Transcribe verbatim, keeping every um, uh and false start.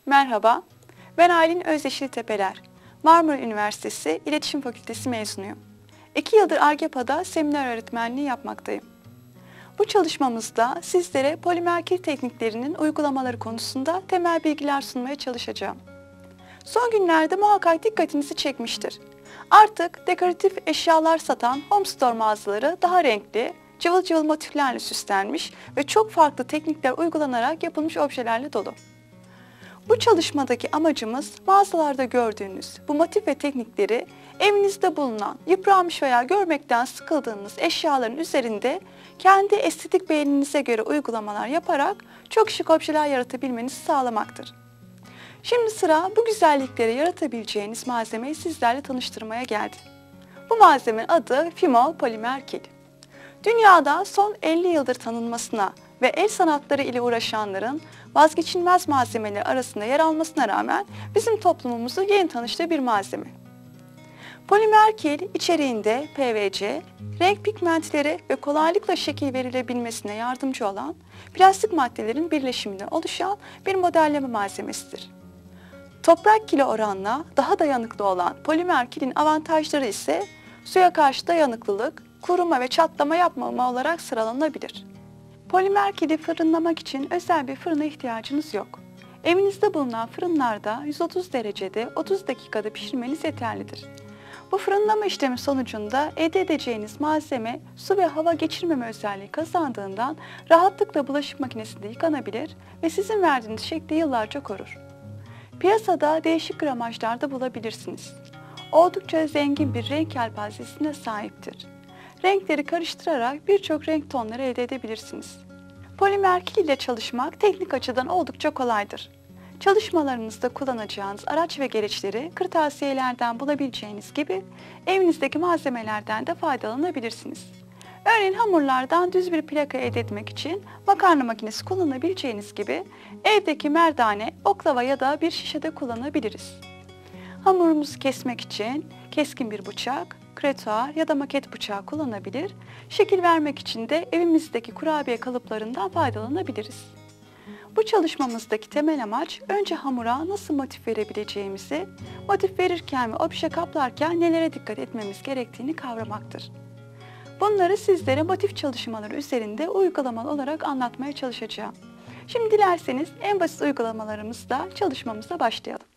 Merhaba, ben Aylin Özyeşiltepeler. Marmara Üniversitesi İletişim Fakültesi mezunuyum. İki yıldır Argepa'da seminer öğretmenliği yapmaktayım. Bu çalışmamızda sizlere polimer kil tekniklerinin uygulamaları konusunda temel bilgiler sunmaya çalışacağım. Son günlerde muhakkak dikkatinizi çekmiştir. Artık dekoratif eşyalar satan home store mağazaları daha renkli, cıvıl cıvıl motiflerle süslenmiş ve çok farklı teknikler uygulanarak yapılmış objelerle dolu. Bu çalışmadaki amacımız mağazalarda gördüğünüz bu motif ve teknikleri evinizde bulunan, yıpranmış veya görmekten sıkıldığınız eşyaların üzerinde kendi estetik beğeninize göre uygulamalar yaparak çok şık objeler yaratabilmenizi sağlamaktır. Şimdi sıra bu güzellikleri yaratabileceğiniz malzemeyi sizlerle tanıştırmaya geldi. Bu malzemenin adı Fimol Polimer Kil. Dünyada son elli yıldır tanınmasına ve el sanatları ile uğraşanların vazgeçilmez malzemeleri arasında yer almasına rağmen bizim toplumumuzu yeni tanıştığı bir malzeme. Polimer kil içeriğinde P V C, renk pigmentleri ve kolaylıkla şekil verilebilmesine yardımcı olan plastik maddelerin birleşiminden oluşan bir modelleme malzemesidir. Toprak kile oranla daha dayanıklı olan polimer kilin avantajları ise suya karşı dayanıklılık, kuruma ve çatlama yapmama olarak sıralanabilir. Polimer kili fırınlamak için özel bir fırına ihtiyacınız yok. Evinizde bulunan fırınlarda yüz otuz derecede otuz dakikada pişirmeniz yeterlidir. Bu fırınlama işlemi sonucunda elde edeceğiniz malzeme su ve hava geçirmeme özelliği kazandığından rahatlıkla bulaşık makinesinde yıkanabilir ve sizin verdiğiniz şekli yıllarca korur. Piyasada değişik gramajlarda bulabilirsiniz. Oldukça zengin bir renk yelpazesine sahiptir. Renkleri karıştırarak birçok renk tonları elde edebilirsiniz. Polimer kil ile çalışmak teknik açıdan oldukça kolaydır. Çalışmalarınızda kullanacağınız araç ve gereçleri kırtasiyelerden bulabileceğiniz gibi evinizdeki malzemelerden de faydalanabilirsiniz. Örneğin hamurlardan düz bir plaka elde etmek için makarna makinesi kullanabileceğiniz gibi evdeki merdane, oklava ya da bir şişede kullanabiliriz. Hamurumuzu kesmek için keskin bir bıçak, kretuar ya da maket bıçağı kullanabilir, şekil vermek için de evimizdeki kurabiye kalıplarından faydalanabiliriz. Bu çalışmamızdaki temel amaç önce hamura nasıl motif verebileceğimizi, motif verirken ve obje kaplarken nelere dikkat etmemiz gerektiğini kavramaktır. Bunları sizlere motif çalışmaları üzerinde uygulamalı olarak anlatmaya çalışacağım. Şimdi dilerseniz en basit uygulamalarımızla çalışmamıza başlayalım.